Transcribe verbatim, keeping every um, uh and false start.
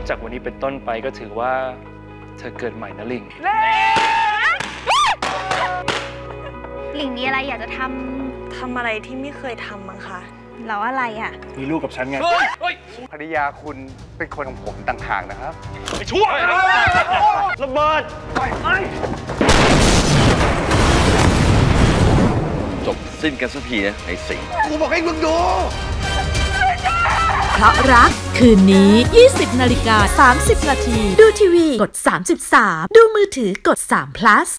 จากวันนี้เป็นต้นไปก็ถือว่าเธอเกิดใหม่นะลิงลิงมีอะไรอยากจะทำทำอะไรที่ไม่เคยทำมั้งคะแล้วอะไรอ่ะมีลูกกับฉันไงภรรยาคุณเป็นคนของผมต่างหากนะครับไปช่วยระเบิดจบสิ้นกันสักทีนะไอ้สิงกูบอกให้มึงดูเพราะรักคืนนี้ ยี่สิบนาฬิกาสามสิบนาทีดูทีวีกดสามสิบสามดูมือถือกดสาม plus